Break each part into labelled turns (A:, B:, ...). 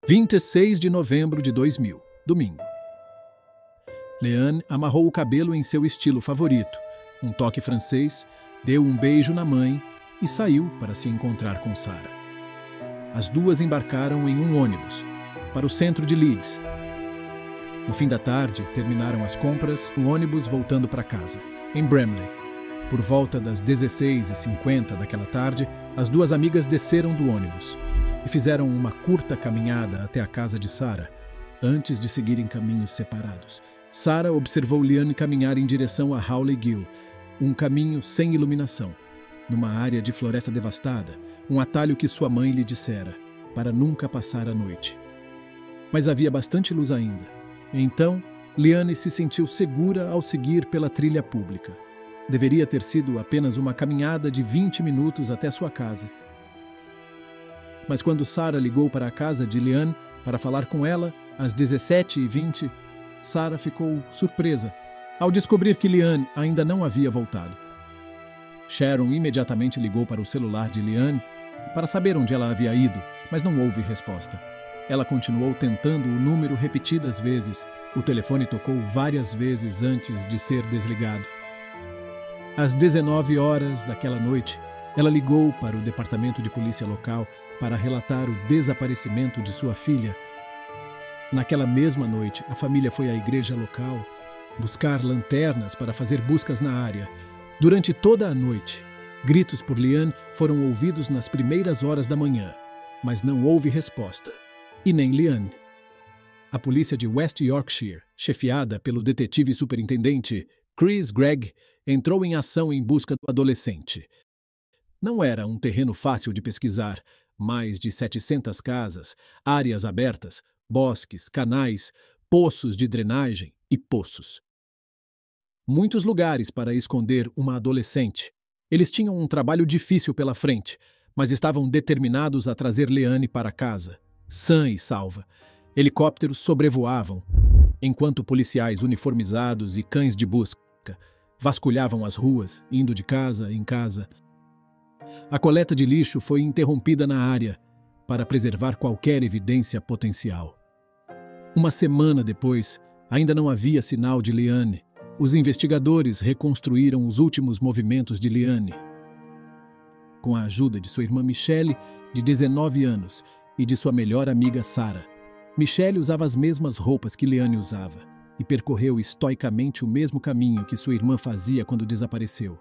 A: 26 de novembro de 2000, domingo. Leanne amarrou o cabelo em seu estilo favorito, um toque francês, deu um beijo na mãe e saiu para se encontrar com Sarah. As duas embarcaram em um ônibus para o centro de Leeds. No fim da tarde, terminaram as compras no ônibus voltando para casa, em Bramley. Por volta das 16h50 daquela tarde, as duas amigas desceram do ônibus e fizeram uma curta caminhada até a casa de Sarah, antes de seguirem caminhos separados. Sarah observou Leanne caminhar em direção a Hawley Gill, um caminho sem iluminação, numa área de floresta devastada, um atalho que sua mãe lhe dissera, para nunca passar a noite. Mas havia bastante luz ainda. Então, Leanne se sentiu segura ao seguir pela trilha pública. Deveria ter sido apenas uma caminhada de 20 minutos até sua casa. Mas quando Sarah ligou para a casa de Leanne para falar com ela, às 17h20, Sarah ficou surpresa ao descobrir que Leanne ainda não havia voltado. Sharon imediatamente ligou para o celular de Leanne para saber onde ela havia ido, mas não houve resposta. Ela continuou tentando o número repetidas vezes. O telefone tocou várias vezes antes de ser desligado. Às 19 horas daquela noite, ela ligou para o departamento de polícia local para relatar o desaparecimento de sua filha. Naquela mesma noite, a família foi à igreja local buscar lanternas para fazer buscas na área. Durante toda a noite, gritos por Leanne foram ouvidos nas primeiras horas da manhã, mas não houve resposta, e nem Leanne. A polícia de West Yorkshire, chefiada pelo detetive superintendente Chris Gregg, entrou em ação em busca do adolescente. Não era um terreno fácil de pesquisar. Mais de 700 casas, áreas abertas, bosques, canais, poços de drenagem e poços. Muitos lugares para esconder uma adolescente. Eles tinham um trabalho difícil pela frente, mas estavam determinados a trazer Leanne para casa, sã e salva. Helicópteros sobrevoavam, enquanto policiais uniformizados e cães de busca vasculhavam as ruas, indo de casa em casa. A coleta de lixo foi interrompida na área para preservar qualquer evidência potencial. Uma semana depois, ainda não havia sinal de Leanne. Os investigadores reconstruíram os últimos movimentos de Leanne. Com a ajuda de sua irmã Michelle, de 19 anos, e de sua melhor amiga Sarah, Michelle usava as mesmas roupas que Leanne usava e percorreu estoicamente o mesmo caminho que sua irmã fazia quando desapareceu.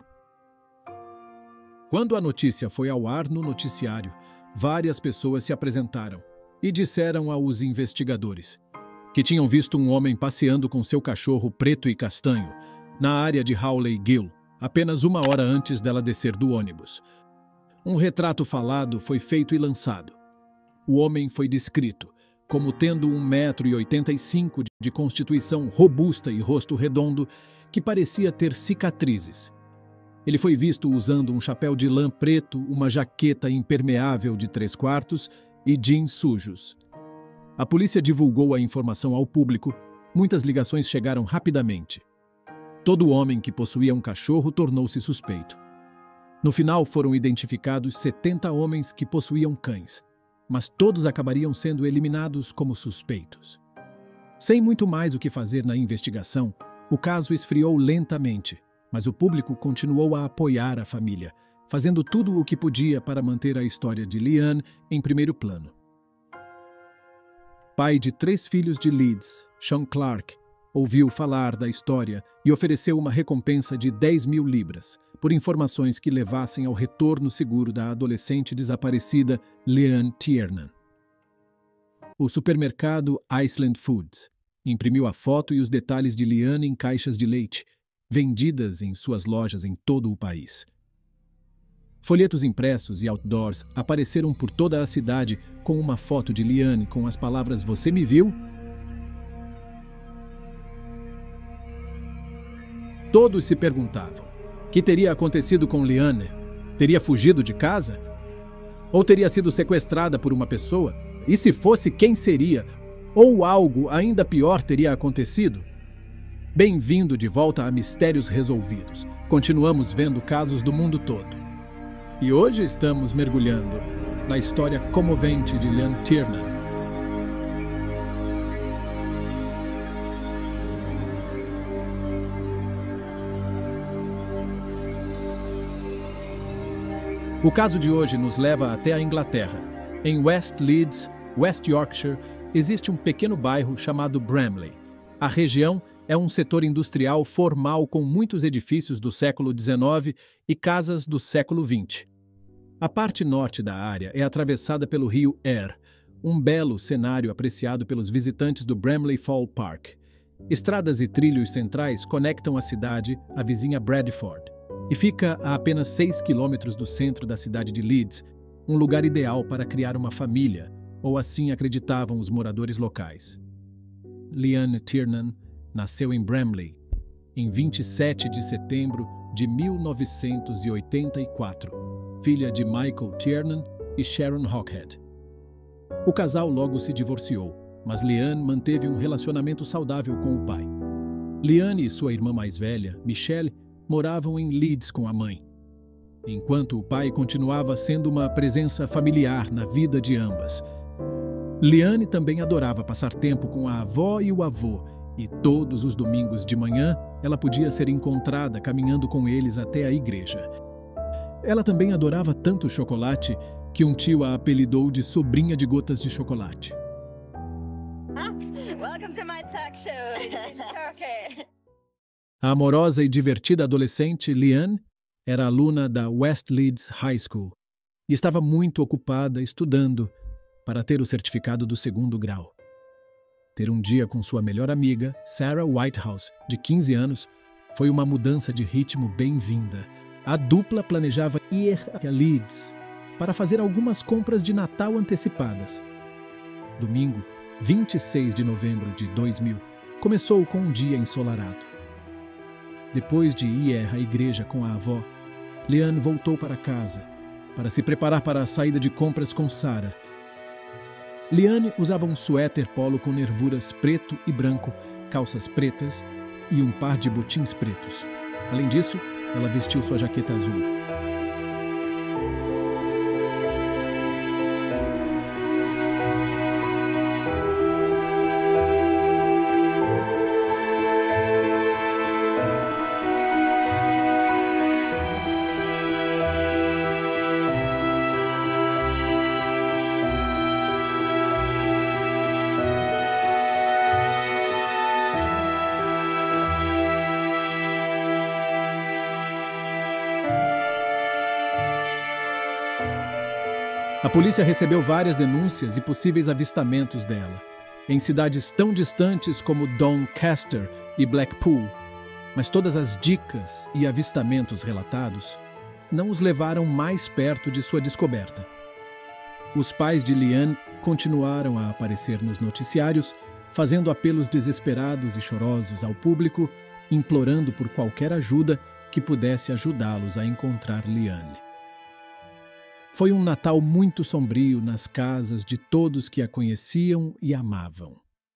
A: Quando a notícia foi ao ar no noticiário, várias pessoas se apresentaram e disseram aos investigadores que tinham visto um homem passeando com seu cachorro preto e castanho na área de Hawley Gill, apenas uma hora antes dela descer do ônibus. Um retrato falado foi feito e lançado. O homem foi descrito como tendo 1,85 m de constituição robusta e rosto redondo que parecia ter cicatrizes. Ele foi visto usando um chapéu de lã preto, uma jaqueta impermeável de 3/4 e jeans sujos. A polícia divulgou a informação ao público. Muitas ligações chegaram rapidamente. Todo homem que possuía um cachorro tornou-se suspeito. No final foram identificados 70 homens que possuíam cães, mas todos acabariam sendo eliminados como suspeitos. Sem muito mais o que fazer na investigação, o caso esfriou lentamente. Mas o público continuou a apoiar a família, fazendo tudo o que podia para manter a história de Leanne em primeiro plano. Pai de 3 filhos de Leeds, Sean Clark, ouviu falar da história e ofereceu uma recompensa de 10.000 libras por informações que levassem ao retorno seguro da adolescente desaparecida Leanne Tiernan. O supermercado Iceland Foods imprimiu a foto e os detalhes de Leanne em caixas de leite, vendidas em suas lojas em todo o país. Folhetos impressos e outdoors apareceram por toda a cidade com uma foto de Leanne com as palavras "Você me viu?". Todos se perguntavam: que teria acontecido com Leanne? Teria fugido de casa? Ou teria sido sequestrada por uma pessoa? E se fosse, quem seria? Ou algo ainda pior teria acontecido? Bem-vindo de volta a Mistérios Resolvidos. Continuamos vendo casos do mundo todo. E hoje estamos mergulhando na história comovente de Leanne Tiernan. O caso de hoje nos leva até a Inglaterra. Em West Leeds, West Yorkshire, existe um pequeno bairro chamado Bramley. A região é um setor industrial formal com muitos edifícios do século XIX e casas do século XX. A parte norte da área é atravessada pelo rio Aire, um belo cenário apreciado pelos visitantes do Bramley Fall Park. Estradas e trilhos centrais conectam a cidade à vizinha Bradford e fica a apenas 6 quilômetros do centro da cidade de Leeds, um lugar ideal para criar uma família, ou assim acreditavam os moradores locais. Leanne Tiernan nasceu em Bramley em 27 de setembro de 1984, filha de Michael Tiernan e Sharon Hockhead. O casal logo se divorciou, mas Leanne manteve um relacionamento saudável com o pai. Leanne e sua irmã mais velha, Michelle, moravam em Leeds com a mãe, enquanto o pai continuava sendo uma presença familiar na vida de ambas. Leanne também adorava passar tempo com a avó e o avô, e todos os domingos de manhã ela podia ser encontrada caminhando com eles até a igreja. Ela também adorava tanto chocolate que um tio a apelidou de sobrinha de gotas de chocolate.
B: Welcome to my talk show. Okay.
A: A amorosa e divertida adolescente Leanne era aluna da West Leeds High School e estava muito ocupada estudando para ter o certificado do 2º grau. Ter um dia com sua melhor amiga, Sarah Whitehouse, de 15 anos, foi uma mudança de ritmo bem-vinda. A dupla planejava ir a Leeds para fazer algumas compras de Natal antecipadas. Domingo, 26 de novembro de 2000, começou com um dia ensolarado. Depois de ir à igreja com a avó, Leanne voltou para casa para se preparar para a saída de compras com Sarah. Leanne usava um suéter polo com nervuras preto e branco, calças pretas e um par de botins pretos. Além disso, ela vestiu sua jaqueta azul. A polícia recebeu várias denúncias e possíveis avistamentos dela, em cidades tão distantes como Doncaster e Blackpool, mas todas as dicas e avistamentos relatados não os levaram mais perto de sua descoberta. Os pais de Leanne continuaram a aparecer nos noticiários, fazendo apelos desesperados e chorosos ao público, implorando por qualquer ajuda que pudesse ajudá-los a encontrar Leanne. Foi um Natal muito sombrio nas casas de todos que a conheciam e amavam.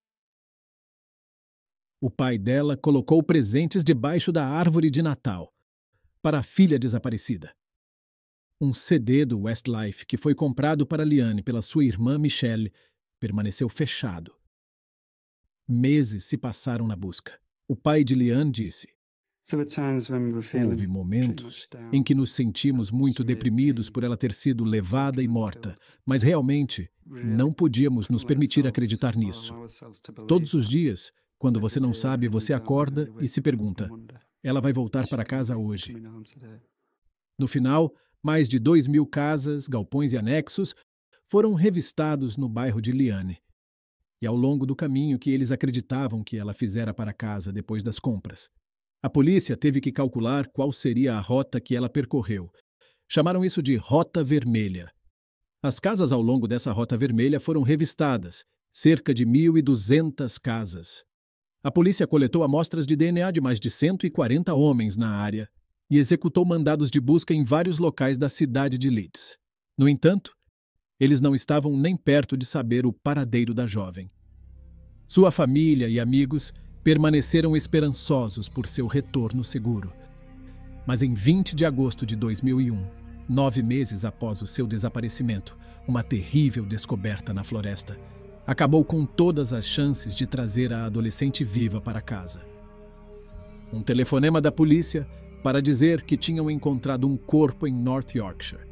A: O pai dela colocou presentes debaixo da árvore de Natal para a filha desaparecida. Um CD do Westlife que foi comprado para Leanne pela sua irmã Michelle permaneceu fechado. Meses se passaram na busca. O pai de Leanne disse: houve momentos em que nos sentimos muito deprimidos por ela ter sido levada e morta, mas realmente não podíamos nos permitir acreditar nisso. Todos os dias, quando você não sabe, você acorda e se pergunta: ela vai voltar para casa hoje? No final, mais de 2.000 casas, galpões e anexos foram revistados no bairro de Leanne. E ao longo do caminho que eles acreditavam que ela fizera para casa depois das compras, a polícia teve que calcular qual seria a rota que ela percorreu. Chamaram isso de Rota Vermelha. As casas ao longo dessa Rota Vermelha foram revistadas, cerca de 1.200 casas. A polícia coletou amostras de DNA de mais de 140 homens na área e executou mandados de busca em vários locais da cidade de Leeds. No entanto, eles não estavam nem perto de saber o paradeiro da jovem. Sua família e amigos permaneceram esperançosos por seu retorno seguro. Mas em 20 de agosto de 2001, 9 meses após o seu desaparecimento, uma terrível descoberta na floresta acabou com todas as chances de trazer a adolescente viva para casa. Um telefonema da polícia para dizer que tinham encontrado um corpo em North Yorkshire.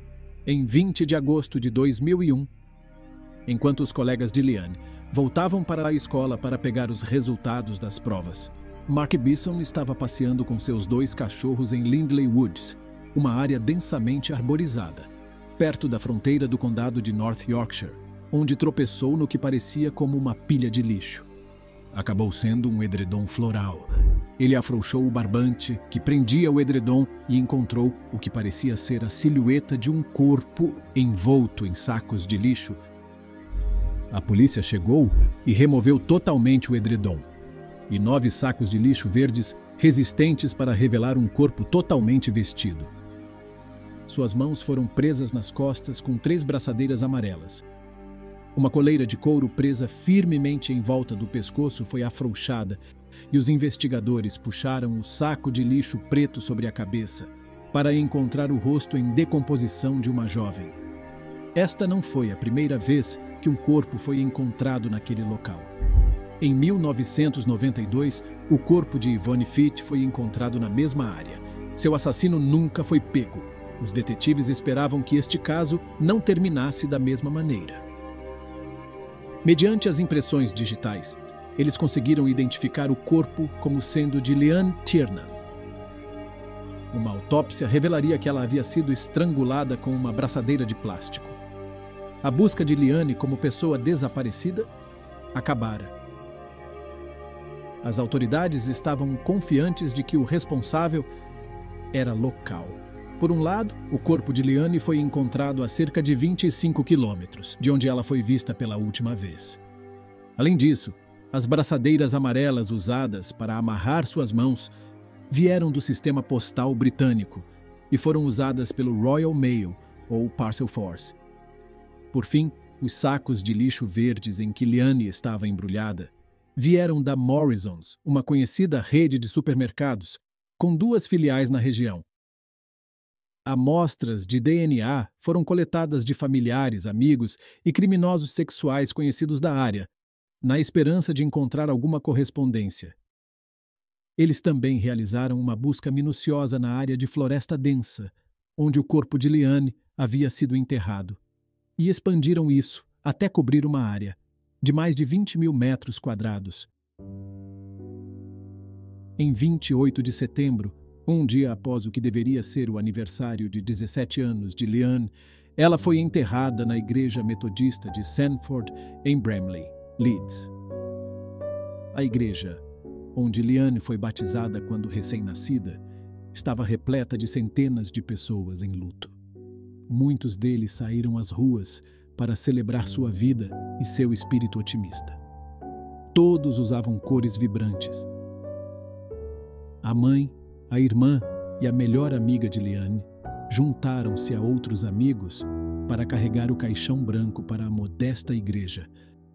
A: em 20 de agosto de 2001, enquanto os colegas de Leanne voltavam para a escola para pegar os resultados das provas, Mark Bisson estava passeando com seus 2 cachorros em Lindley Woods, uma área densamente arborizada, perto da fronteira do condado de North Yorkshire, onde tropeçou no que parecia como uma pilha de lixo. Acabou sendo um edredom floral. Ele afrouxou o barbante que prendia o edredom e encontrou o que parecia ser a silhueta de um corpo envolto em sacos de lixo. A polícia chegou e removeu totalmente o edredom, e 9 sacos de lixo verdes resistentes para revelar um corpo totalmente vestido. Suas mãos foram presas nas costas com 3 braçadeiras amarelas. Uma coleira de couro presa firmemente em volta do pescoço foi afrouxada e os investigadores puxaram o saco de lixo preto sobre a cabeça para encontrar o rosto em decomposição de uma jovem. Esta não foi a primeira vez que um corpo foi encontrado naquele local. Em 1992, o corpo de Yvonne Fitch foi encontrado na mesma área. Seu assassino nunca foi pego. Os detetives esperavam que este caso não terminasse da mesma maneira. Mediante as impressões digitais, eles conseguiram identificar o corpo como sendo de Leanne Tiernan. Uma autópsia revelaria que ela havia sido estrangulada com uma braçadeira de plástico. A busca de Leanne como pessoa desaparecida acabara. As autoridades estavam confiantes de que o responsável era local. Por um lado, o corpo de Leanne foi encontrado a cerca de 25 quilômetros, de onde ela foi vista pela última vez. Além disso, as braçadeiras amarelas usadas para amarrar suas mãos vieram do sistema postal britânico e foram usadas pelo Royal Mail ou Parcel Force. Por fim, os sacos de lixo verdes em que Leanne estava embrulhada vieram da Morrisons, uma conhecida rede de supermercados, com 2 filiais na região. Amostras de DNA foram coletadas de familiares, amigos e criminosos sexuais conhecidos da área, na esperança de encontrar alguma correspondência. Eles também realizaram uma busca minuciosa na área de floresta densa, onde o corpo de Leanne havia sido enterrado, e expandiram isso até cobrir uma área de mais de 20 mil metros quadrados. Em 28 de setembro, um dia após o que deveria ser o aniversário de 17 anos de Leanne, ela foi enterrada na igreja metodista de Sandford, em Bramley, Leeds. A igreja, onde Leanne foi batizada quando recém-nascida, estava repleta de centenas de pessoas em luto. Muitos deles saíram às ruas para celebrar sua vida e seu espírito otimista. Todos usavam cores vibrantes. A mãe, a irmã e a melhor amiga de Leanne juntaram-se a outros amigos para carregar o caixão branco para a modesta igreja.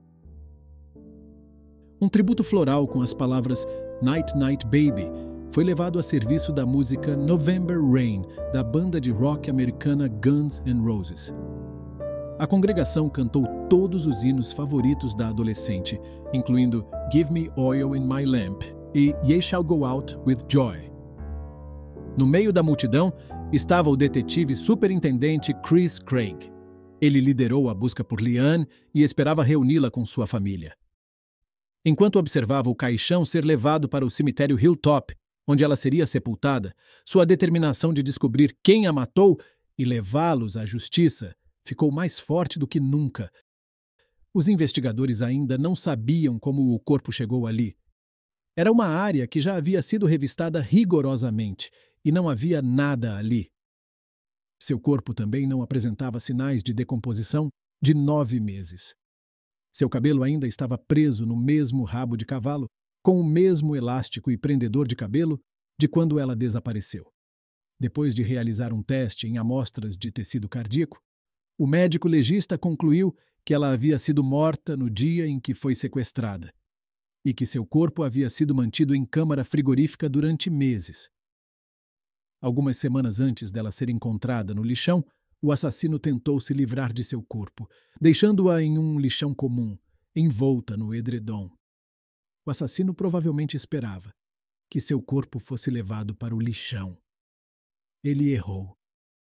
A: Um tributo floral com as palavras Night Night Baby foi levado a serviço da música November Rain, da banda de rock americana Guns N' Roses. A congregação cantou todos os hinos favoritos da adolescente, incluindo Give Me Oil in My Lamp e Ye Shall Go Out with Joy. No meio da multidão estava o detetive superintendente Chris Craig. Ele liderou a busca por Leanne e esperava reuni-la com sua família. Enquanto observava o caixão ser levado para o cemitério Hilltop, onde ela seria sepultada, sua determinação de descobrir quem a matou e levá-los à justiça ficou mais forte do que nunca. Os investigadores ainda não sabiam como o corpo chegou ali. Era uma área que já havia sido revistada rigorosamente e não havia nada ali. Seu corpo também não apresentava sinais de decomposição de 9 meses. Seu cabelo ainda estava preso no mesmo rabo de cavalo, com o mesmo elástico e prendedor de cabelo de quando ela desapareceu. Depois de realizar um teste em amostras de tecido cardíaco, o médico legista concluiu que ela havia sido morta no dia em que foi sequestrada e que seu corpo havia sido mantido em câmara frigorífica durante meses. Algumas semanas antes dela ser encontrada no lixão, o assassino tentou se livrar de seu corpo, deixando-a em um lixão comum, envolta no edredom. O assassino provavelmente esperava que seu corpo fosse levado para o lixão. Ele errou.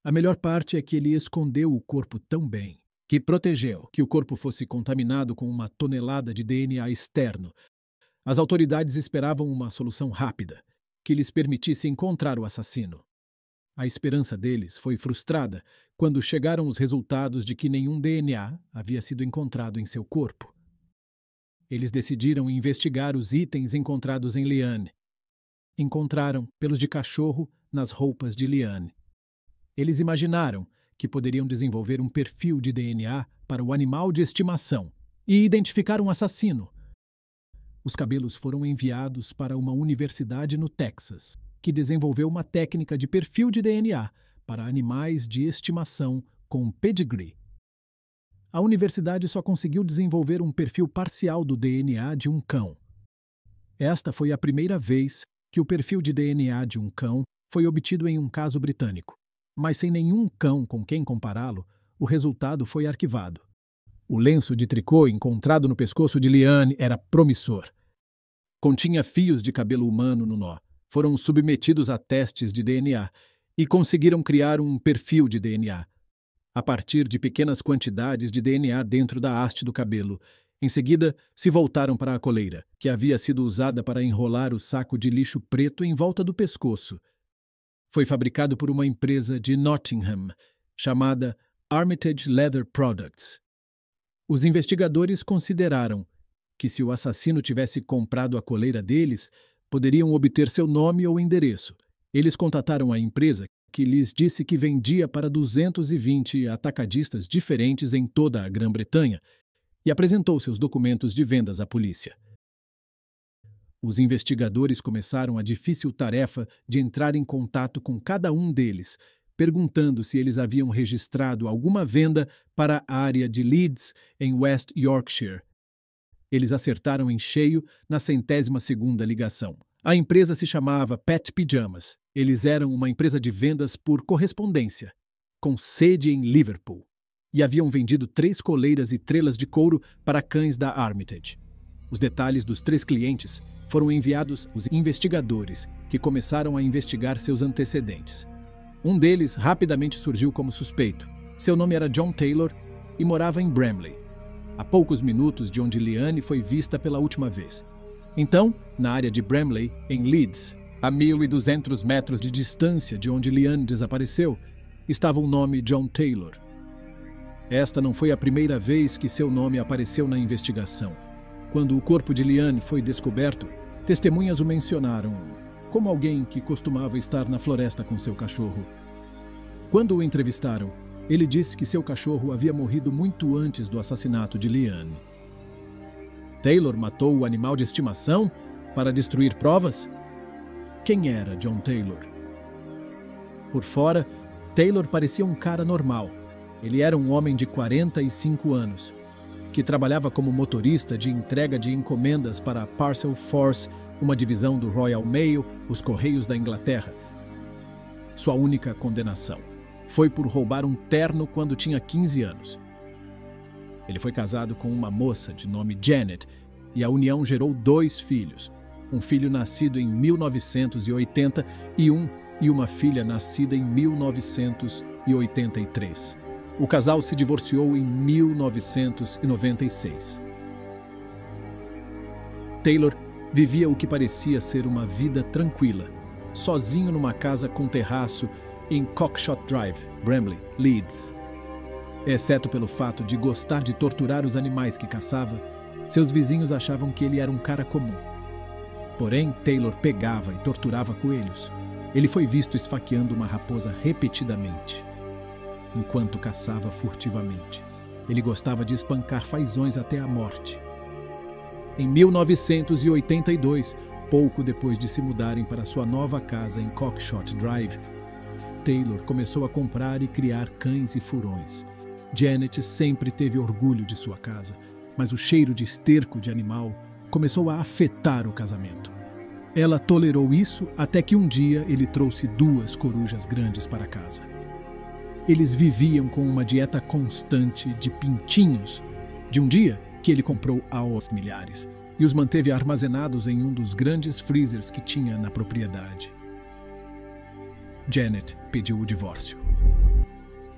A: A melhor parte é que ele escondeu o corpo tão bem que protegeu que o corpo fosse contaminado com uma tonelada de DNA externo. As autoridades esperavam uma solução rápida, que lhes permitisse encontrar o assassino. A esperança deles foi frustrada quando chegaram os resultados de que nenhum DNA havia sido encontrado em seu corpo. Eles decidiram investigar os itens encontrados em Leanne. Encontraram pelos de cachorro nas roupas de Leanne. Eles imaginaram que poderiam desenvolver um perfil de DNA para o animal de estimação e identificar um assassino. Os cabelos foram enviados para uma universidade no Texas, que desenvolveu uma técnica de perfil de DNA para animais de estimação com pedigree. A universidade só conseguiu desenvolver um perfil parcial do DNA de um cão. Esta foi a primeira vez que o perfil de DNA de um cão foi obtido em um caso britânico. Mas sem nenhum cão com quem compará-lo, o resultado foi arquivado. O lenço de tricô encontrado no pescoço de Leanne era promissor. Continha fios de cabelo humano no nó. Foram submetidos a testes de DNA e conseguiram criar um perfil de DNA, a partir de pequenas quantidades de DNA dentro da haste do cabelo. Em seguida, se voltaram para a coleira, que havia sido usada para enrolar o saco de lixo preto em volta do pescoço. Foi fabricado por uma empresa de Nottingham, chamada Armitage Leather Products. Os investigadores consideraram que, se o assassino tivesse comprado a coleira deles, poderiam obter seu nome ou endereço. Eles contataram a empresa, que lhes disse que vendia para 220 atacadistas diferentes em toda a Grã-Bretanha, e apresentou seus documentos de vendas à polícia. Os investigadores começaram a difícil tarefa de entrar em contato com cada um deles, perguntando se eles haviam registrado alguma venda para a área de Leeds, em West Yorkshire. Eles acertaram em cheio na 100ª ligação. A empresa se chamava Pet Pyjamas. Eles eram uma empresa de vendas por correspondência, com sede em Liverpool, e haviam vendido 3 coleiras e trelas de couro para cães da Armitage. Os detalhes dos 3 clientes foram enviados aos investigadores, que começaram a investigar seus antecedentes. Um deles rapidamente surgiu como suspeito. Seu nome era John Taylor e morava em Bramley, a poucos minutos de onde Leanne foi vista pela última vez. Então, na área de Bramley, em Leeds, a 1.200 metros de distância de onde Leanne desapareceu, estava o nome John Taylor. Esta não foi a primeira vez que seu nome apareceu na investigação. Quando o corpo de Leanne foi descoberto, testemunhas o mencionaram como alguém que costumava estar na floresta com seu cachorro. Quando o entrevistaram, ele disse que seu cachorro havia morrido muito antes do assassinato de Leanne. Taylor matou o animal de estimação para destruir provas? Quem era John Taylor? Por fora, Taylor parecia um cara normal. Ele era um homem de 45 anos, que trabalhava como motorista de entrega de encomendas para a Parcel Force, uma divisão do Royal Mail, os Correios da Inglaterra. Sua única condenação foi por roubar um terno quando tinha 15 anos. Ele foi casado com uma moça de nome Janet e a união gerou 2 filhos, um filho nascido em 1980 e uma filha nascida em 1983. O casal se divorciou em 1996. Taylor vivia o que parecia ser uma vida tranquila, sozinho numa casa com terraço em Cockshot Drive, Bramley, Leeds. Exceto pelo fato de gostar de torturar os animais que caçava, seus vizinhos achavam que ele era um cara comum. Porém, Taylor pegava e torturava coelhos. Ele foi visto esfaqueando uma raposa repetidamente, enquanto caçava furtivamente. Ele gostava de espancar fazões até a morte. Em 1982, pouco depois de se mudarem para sua nova casa em Cockshot Drive, Taylor começou a comprar e criar cães e furões. Janet sempre teve orgulho de sua casa, mas o cheiro de esterco de animal começou a afetar o casamento. Ela tolerou isso até que um dia ele trouxe 2 corujas grandes para casa. Eles viviam com uma dieta constante de pintinhos, de um dia que ele comprou aos milhares, e os manteve armazenados em um dos grandes freezers que tinha na propriedade. Janet pediu o divórcio.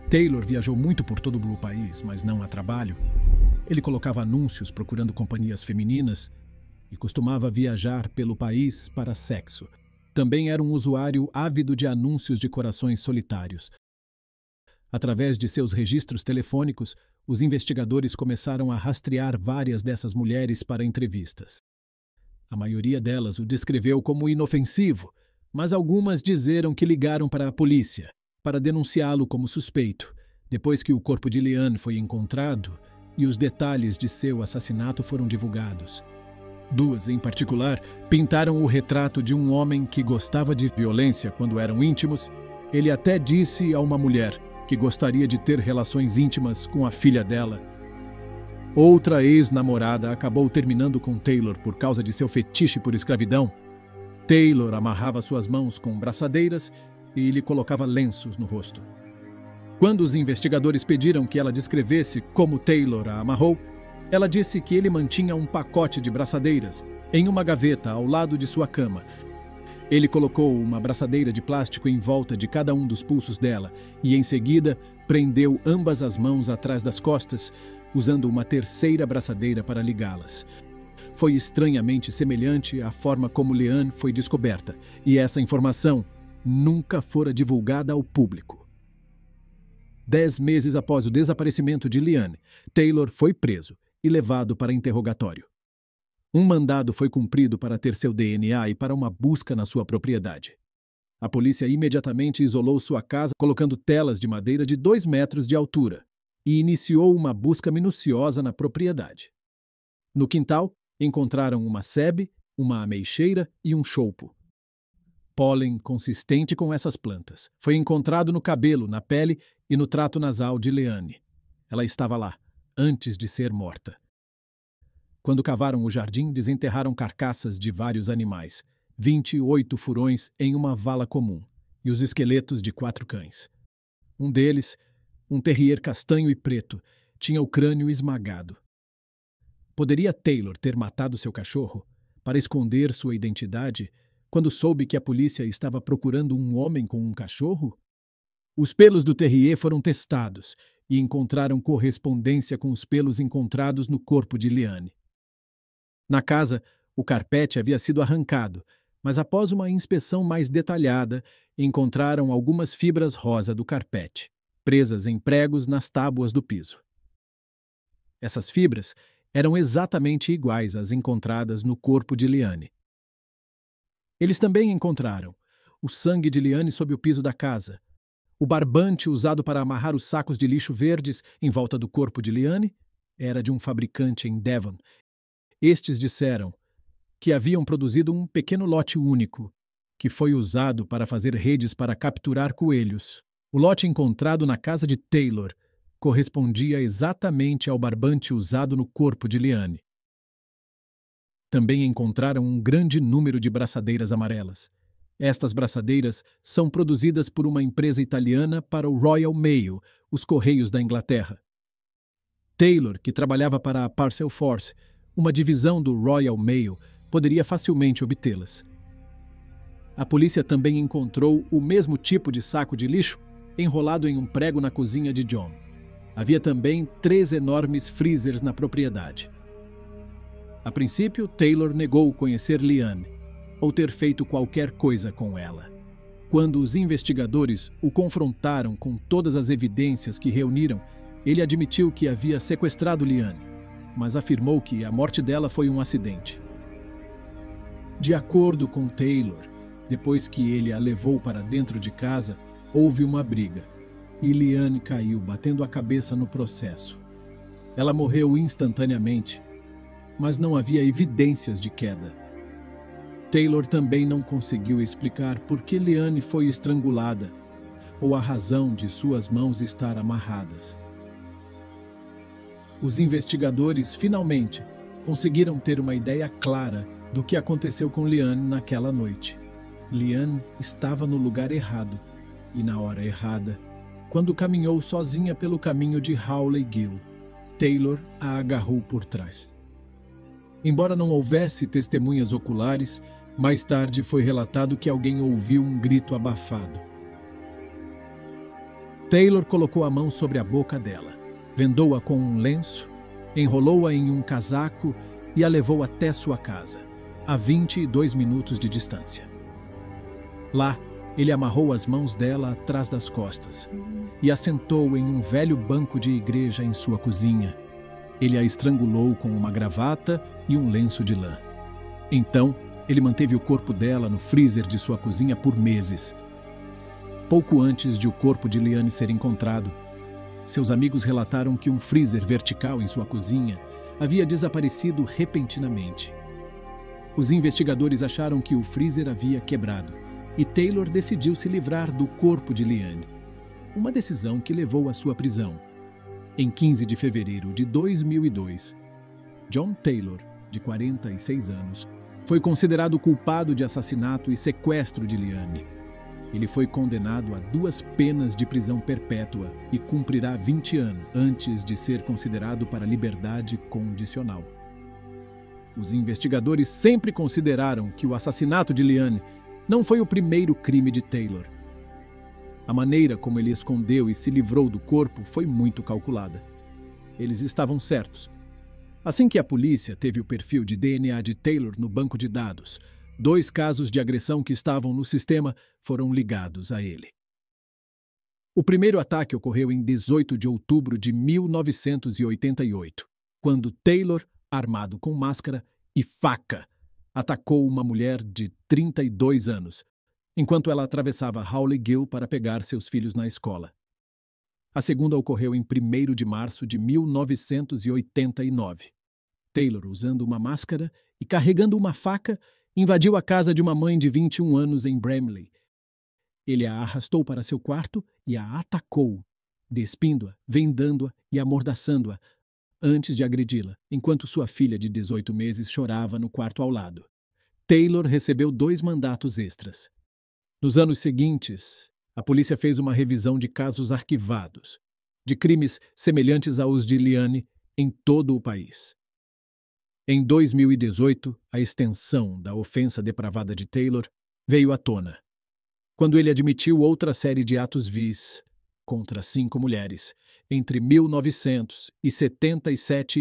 A: Taylor viajou muito por todo o país, mas não a trabalho. Ele colocava anúncios procurando companhias femininas e costumava viajar pelo país para sexo. Também era um usuário ávido de anúncios de corações solitários. Através de seus registros telefônicos, os investigadores começaram a rastrear várias dessas mulheres para entrevistas. A maioria delas o descreveu como inofensivo, mas algumas disseram que ligaram para a polícia para denunciá-lo como suspeito, depois que o corpo de Leanne foi encontrado e os detalhes de seu assassinato foram divulgados. Duas, em particular, pintaram o retrato de um homem que gostava de violência quando eram íntimos. Ele até disse a uma mulher que gostaria de ter relações íntimas com a filha dela. Outra ex-namorada acabou terminando com Taylor por causa de seu fetiche por escravidão. Taylor amarrava suas mãos com braçadeiras e lhe colocava lenços no rosto. Quando os investigadores pediram que ela descrevesse como Taylor a amarrou, ela disse que ele mantinha um pacote de braçadeiras em uma gaveta ao lado de sua cama. Ele colocou uma braçadeira de plástico em volta de cada um dos pulsos dela e, em seguida, prendeu ambas as mãos atrás das costas, usando uma terceira braçadeira para ligá-las. Foi estranhamente semelhante à forma como Leanne foi descoberta, e essa informação nunca fora divulgada ao público. 10 meses após o desaparecimento de Leanne, Taylor foi preso e levado para interrogatório. Um mandado foi cumprido para ter seu DNA e para uma busca na sua propriedade. A polícia imediatamente isolou sua casa, colocando telas de madeira de 2 metros de altura, e iniciou uma busca minuciosa na propriedade. No quintal, encontraram uma sebe, uma ameixeira e um choupo. Pólen consistente com essas plantas foi encontrado no cabelo, na pele e no trato nasal de Leanne. Ela estava lá, antes de ser morta. Quando cavaram o jardim, desenterraram carcaças de vários animais, 28 furões em uma vala comum, e os esqueletos de 4 cães. Um deles, um terrier castanho e preto, tinha o crânio esmagado. Poderia Taylor ter matado seu cachorro para esconder sua identidade quando soube que a polícia estava procurando um homem com um cachorro? Os pelos do terrier foram testados e encontraram correspondência com os pelos encontrados no corpo de Leanne. Na casa, o carpete havia sido arrancado, mas após uma inspeção mais detalhada, encontraram algumas fibras rosa do carpete, presas em pregos nas tábuas do piso. Essas fibras eram exatamente iguais às encontradas no corpo de Leanne. Eles também encontraram o sangue de Leanne sob o piso da casa, o barbante usado para amarrar os sacos de lixo verdes em volta do corpo de Leanne era de um fabricante em Devon. Estes disseram que haviam produzido um pequeno lote único, que foi usado para fazer redes para capturar coelhos. O lote encontrado na casa de Taylor correspondia exatamente ao barbante usado no corpo de Leanne. Também encontraram um grande número de braçadeiras amarelas. Estas braçadeiras são produzidas por uma empresa italiana para o Royal Mail, os Correios da Inglaterra. Taylor, que trabalhava para a Parcel Force, uma divisão do Royal Mail, poderia facilmente obtê-las. A polícia também encontrou o mesmo tipo de saco de lixo enrolado em um prego na cozinha de John. Havia também 3 enormes freezers na propriedade. A princípio, Taylor negou conhecer Leanne ou ter feito qualquer coisa com ela. Quando os investigadores o confrontaram com todas as evidências que reuniram, ele admitiu que havia sequestrado Leanne, mas afirmou que a morte dela foi um acidente. De acordo com Taylor, depois que ele a levou para dentro de casa, houve uma briga e Leanne caiu, batendo a cabeça no processo. Ela morreu instantaneamente, mas não havia evidências de queda. Taylor também não conseguiu explicar por que Leanne foi estrangulada ou a razão de suas mãos estar amarradas. Os investigadores, finalmente, conseguiram ter uma ideia clara do que aconteceu com Leanne naquela noite. Leanne estava no lugar errado e na hora errada, quando caminhou sozinha pelo caminho de Hawley Gill. Taylor a agarrou por trás. Embora não houvesse testemunhas oculares, mais tarde foi relatado que alguém ouviu um grito abafado. Taylor colocou a mão sobre a boca dela, vendou-a com um lenço, enrolou-a em um casaco e a levou até sua casa, a 22 minutos de distância. Lá, ele amarrou as mãos dela atrás das costas e a sentou em um velho banco de igreja em sua cozinha. Ele a estrangulou com uma gravata e um lenço de lã. Então, ele manteve o corpo dela no freezer de sua cozinha por meses. Pouco antes de o corpo de Leanne ser encontrado, seus amigos relataram que um freezer vertical em sua cozinha havia desaparecido repentinamente. Os investigadores acharam que o freezer havia quebrado e Taylor decidiu se livrar do corpo de Leanne, uma decisão que levou à sua prisão. Em 15 de fevereiro de 2002, John Taylor, de 46 anos, foi considerado culpado de assassinato e sequestro de Leanne. Ele foi condenado a 2 penas de prisão perpétua e cumprirá 20 anos antes de ser considerado para liberdade condicional. Os investigadores sempre consideraram que o assassinato de Leanne não foi o primeiro crime de Taylor. A maneira como ele escondeu e se livrou do corpo foi muito calculada. Eles estavam certos. Assim que a polícia teve o perfil de DNA de Taylor no banco de dados, 2 casos de agressão que estavam no sistema foram ligados a ele. O primeiro ataque ocorreu em 18 de outubro de 1988, quando Taylor, armado com máscara e faca, atacou uma mulher de 32 anos, enquanto ela atravessava Howley Gill para pegar seus filhos na escola. A segunda ocorreu em 1º de março de 1989. Taylor, usando uma máscara e carregando uma faca, invadiu a casa de uma mãe de 21 anos em Bramley. Ele a arrastou para seu quarto e a atacou, despindo-a, vendando-a e amordaçando-a, antes de agredi-la, enquanto sua filha de 18 meses chorava no quarto ao lado. Taylor recebeu 2 mandatos extras. Nos anos seguintes, a polícia fez uma revisão de casos arquivados, de crimes semelhantes aos de Leanne em todo o país. Em 2018, a extensão da ofensa depravada de Taylor veio à tona, quando ele admitiu outra série de atos vis contra 5 mulheres, entre 1977 e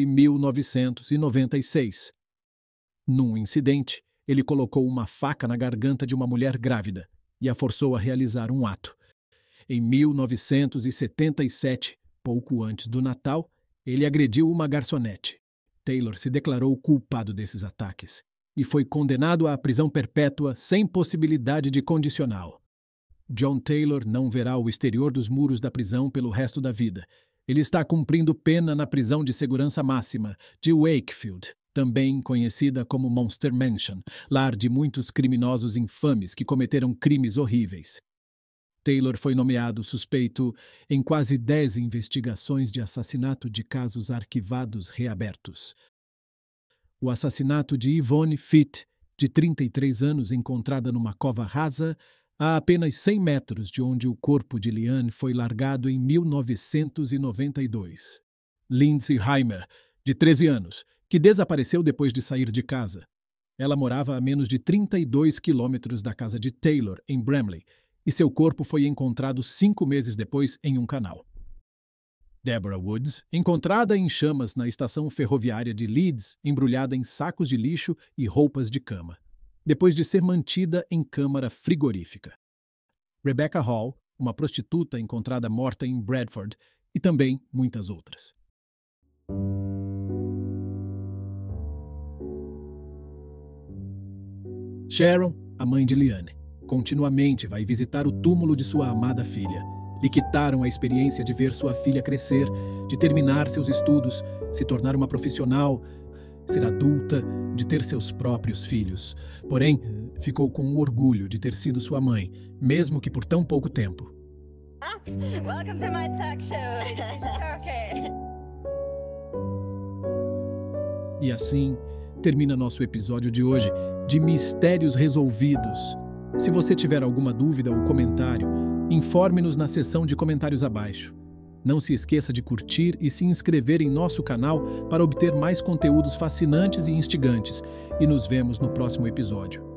A: 1996. Num incidente, ele colocou uma faca na garganta de uma mulher grávida e a forçou a realizar um ato. Em 1977, pouco antes do Natal, ele agrediu uma garçonete. Taylor se declarou culpado desses ataques e foi condenado à prisão perpétua sem possibilidade de condicional. John Taylor não verá o exterior dos muros da prisão pelo resto da vida. Ele está cumprindo pena na prisão de segurança máxima de Wakefield, também conhecida como Monster Mansion, lar de muitos criminosos infames que cometeram crimes horríveis. Taylor foi nomeado suspeito em quase 10 investigações de assassinato de casos arquivados reabertos. O assassinato de Yvonne Fitts, de 33 anos, encontrada numa cova rasa, a apenas 100 metros de onde o corpo de Leanne foi largado em 1992. Lindsay Heimer, de 13 anos, que desapareceu depois de sair de casa. Ela morava a menos de 32 quilômetros da casa de Taylor, em Bramley, e seu corpo foi encontrado 5 meses depois em um canal. Deborah Woods, encontrada em chamas na estação ferroviária de Leeds, embrulhada em sacos de lixo e roupas de cama, depois de ser mantida em câmara frigorífica. Rebecca Hall, uma prostituta encontrada morta em Bradford, e também muitas outras. Sharon, a mãe de Leanne, continuamente vai visitar o túmulo de sua amada filha. Lhe quitaram a experiência de ver sua filha crescer, de terminar seus estudos, se tornar uma profissional, ser adulta, de ter seus próprios filhos. Porém, ficou com o orgulho de ter sido sua mãe, mesmo que por tão pouco tempo.
B: Welcome to my talk show. Okay.
A: E assim, termina nosso episódio de hoje de Mistérios Resolvidos. Se você tiver alguma dúvida ou comentário, informe-nos na seção de comentários abaixo. Não se esqueça de curtir e se inscrever em nosso canal para obter mais conteúdos fascinantes e instigantes. E nos vemos no próximo episódio.